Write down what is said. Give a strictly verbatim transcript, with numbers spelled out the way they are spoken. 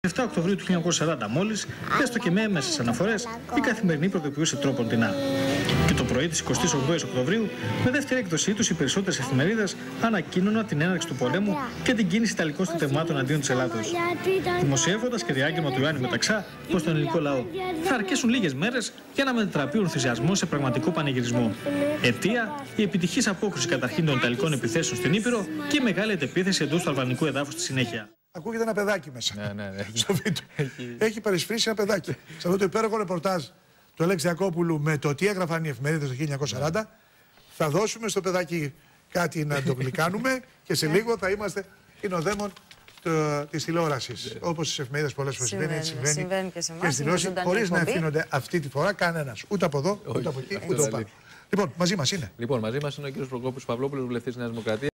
επτά Οκτωβρίου του χίλια εννιακόσια σαράντα μόλις, έστω και με έμεσες αναφορές, η Καθημερινή προειδοποιούσε τρόποντινά. Και το πρωί της εικοστής ογδόης Οκτωβρίου, με δεύτερη έκδοσή τους, οι περισσότερες εφημερίδες ανακοίνωναν την έναρξη του πολέμου και την κίνηση ιταλικών στρατευμάτων αντίον της Ελλάδος. Δημοσιεύοντας και διάγγελμα του Ιωάννη Μεταξά πως τον ελληνικό λαό θα αρκέσουν λίγες μέρες για να μετατραπεί ο ενθουσιασμός σε πραγματικό πανηγυρισμό. Αιτία, η επιτυχής απόκριση καταρχήν των ιταλικών επιθέσεων στην Ήπειρο και η μεγάλη αντεπίθεση εντός του αλβανικού εδάφους στη συνέχεια. Ακούγεται ένα παιδάκι μέσα. Ναι, ναι, ναι. Στο βίντεο. Έχει, έχει παρισφρήσει ένα παιδάκι. Σε αυτό το υπέροχο ρεπορτάζ του Αλέξη Ιακώπουλου με το τι έγραφαν οι εφημερίδες το χίλια εννιακόσια σαράντα, θα δώσουμε στο παιδάκι κάτι να το γλυκάνουμε και σε λίγο θα είμαστε υνοδέμων της τηλεόρασης. Όπως στις εφημερίδες πολλές φορές συμβαίνει, έτσι συμβαίνει, συμβαίνει και σε εμάς, και στη τηλεόραση, χωρίς να ευθύνονται αυτή τη φορά κανένας. Ούτε από εδώ, ούτε από εκεί, ούτε από πάνω. Λοιπόν, μαζί μας είναι. Λοιπόν, μαζί μας είναι ο κύριος Προκόπης Παυλόπουλος, βουλευτής Νέας Δημοκρατίας.